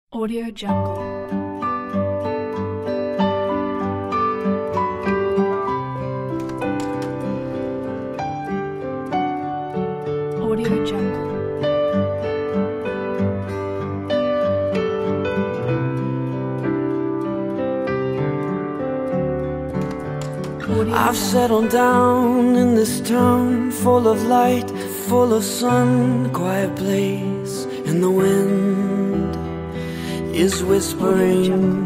Audio Jungle. Audio Jungle. I've settled down in this town, full of light, full of sun, quiet place, and the wind is whispering.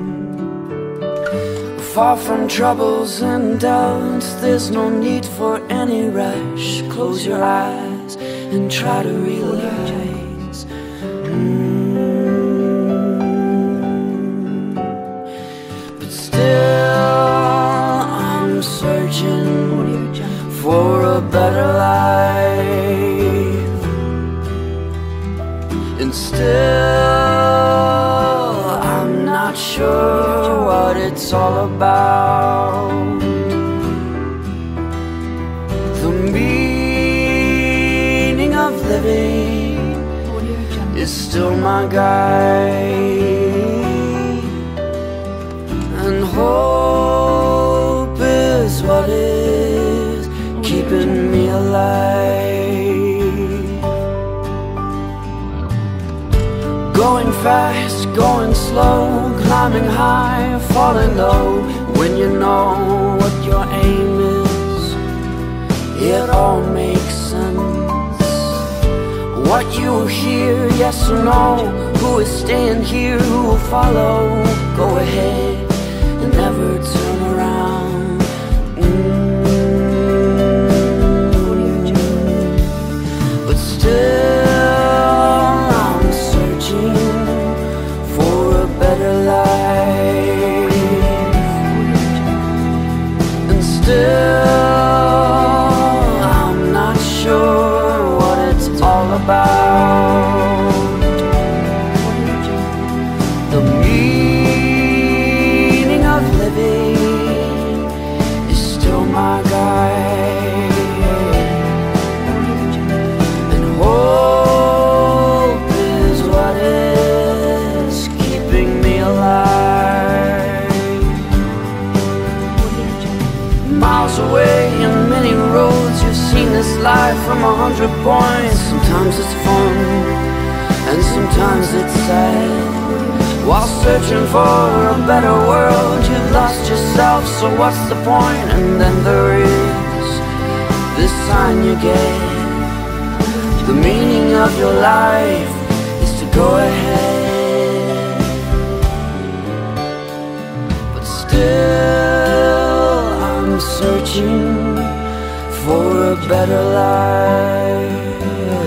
Far from troubles and doubts, there's no need for any rush. Close your eyes and try to realize. But still I'm searching for a better life, and still I'm not sure what it's all about. The meaning of living is still my guide, and hope is what is keeping me alive. Going fast, going slow, climbing high, falling low. When you know what your aim is, it all makes sense. What you hear, yes or no, who is staying here, who will follow. Go ahead and never turn around. But still I'm searching for a better life, and still I'm not sure what it's all about. The meaning of living is still my guide, and hope is what is keeping me alive. Miles away in many roads, you've seen this life from 100 points. Sometimes it's fun and sometimes it's sad. While searching for a better world, you've lost yourself, so what's the point? And then there is this sign you get. The meaning of your life is to go ahead, but still I'm searching for a better life.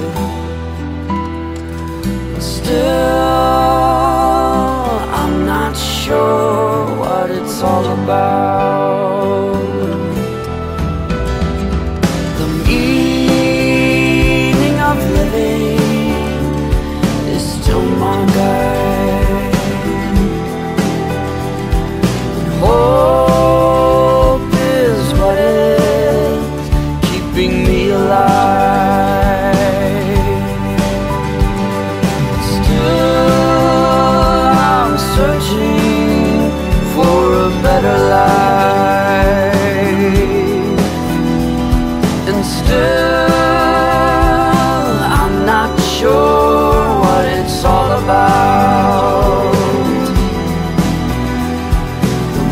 Still I'm not sure what it's all about. The meaning of living is still my guide, and hope is what is keeping me alive. Still I'm searching for a better life, and still I'm not sure what it's all about. The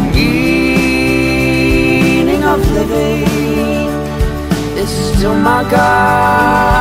meaning of living is still my guide.